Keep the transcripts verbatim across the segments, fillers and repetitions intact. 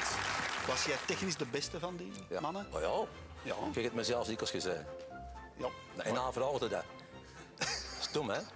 Was jij technisch de beste van die Ja. mannen? Oh ja. Ja. Ik heb het mezelf dikwijls gezegd. Ja. En na verhaalde dat. Stom, hè?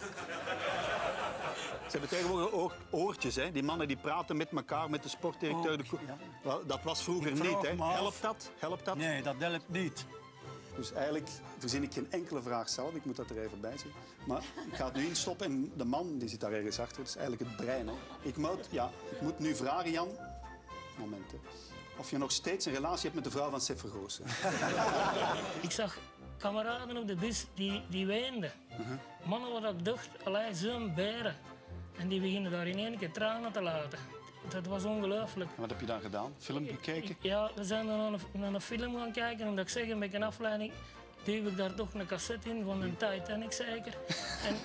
Ze hebben tegenwoordig ook oortjes, hè? Die mannen die praten met elkaar, met de sportdirecteur. De ko- Wel, dat was vroeger Ik vraag niet, hè? me af. Helpt dat? Helpt dat? Nee, dat helpt niet. Dus eigenlijk verzin ik geen enkele vraag zelf. Ik moet dat er even bij zeggen. Maar ik ga het nu instoppen en de man die zit daar ergens achter. Dat is eigenlijk het brein. Hè? Ik, moet, ja, ik moet nu vragen, Jan. Moment, hè. Of je nog steeds een relatie hebt met de vrouw van Sef Vergoosen. Ik zag kameraden op de bus die, die weenden. Mannen wat ik dacht, allee, zo'n beren. En die beginnen daar in één keer tranen te laten. Dat was ongelooflijk. Wat heb je dan gedaan? Film gekeken? Ja, we zijn dan naar een, naar een film gaan kijken. Omdat ik zeg, met een afleiding duw ik daar toch een cassette in van een Titanic zeker. En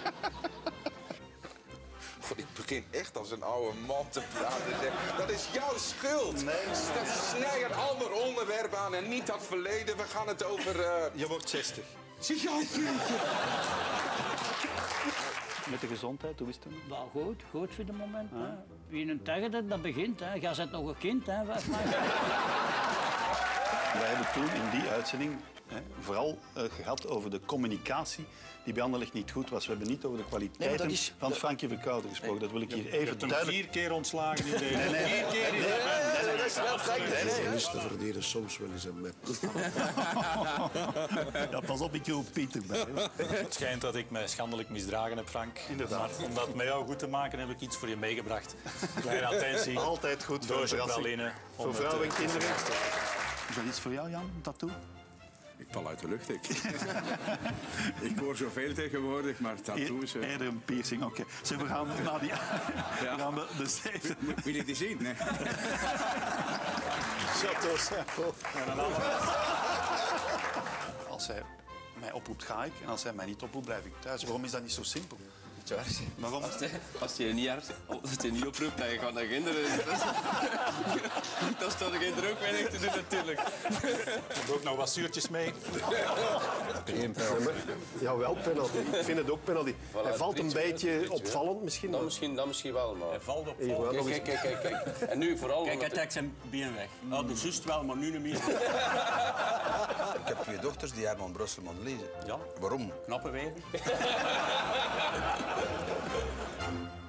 God, ik begin echt als een oude man te praten. Zeg, dat is jouw schuld. Nee. Dat snij een ander onderwerp aan en niet dat verleden. We gaan het over... Uh... Je wordt zestig. Zie jij het niet? Met de gezondheid, hoe is het? Nou, goed, goed voor het moment. Hè. Wie een tegen dat, dat begint. Hè. Jij bent nog een kind, hè. Vijf maanden. Wij hebben toen in die uitzending hè, vooral uh, gehad over de communicatie die bij Anderlecht niet goed was. We hebben niet over de kwaliteiten Nee, dat is- van Frankie Verkouter gesproken. Dat wil ik hier even duidelijk... Vier keer ontslagen in de... Nee, nee, Vier keer in de... dat is wel gek. Journalisten verdienen soms wel eens een mep. Ja, pas op, ik roep Pieter bij. Het schijnt dat ik mij schandelijk misdragen heb, Frank. Inderdaad. Maar om dat met jou goed te maken, heb ik iets voor je meegebracht. Kleine attentie. Altijd goed voor Doosje verrassing. praline. Voor Om vrouwen en het, kinderen. Is dat iets voor jou, Jan, een tattoo? Ik val uit de lucht, ik. Ik hoor zoveel tegenwoordig, maar tattoos... Eer- Eerder een piercing, oké. Okay. Zeg, we gaan naar die... We gaan de, de zeven... Wil ik die zien? Nee. Chateau Saint-Paul. Als hij mij oproept, ga ik. En als hij mij niet oproept, blijf ik thuis. Waarom is dat niet zo simpel? Waarom? Als je, als je niet, hard, als je niet oproept, dan ga je naar kinderen. Dat is toch geen druk weinig te doen, natuurlijk. Ik heb ook nog wat zuurtjes mee. Geen penalty. Jawel, penalty. Ik vind het ook penalty. Voilà, Hij valt een drie, twee, beetje drie, twee. opvallend misschien. Dat misschien, dat misschien wel, maar... Hij valt op. Even wel nog Kijk, eens- kijk, kijk, kijk, kijk. En nu vooral... Kijk, hij omdat- trekt zijn been weg. Oh, dus juist wel, maar nu niet meer. Ik heb twee dochters die Herman Brusselman lezen. Ja. Waarom? Knappe wijven.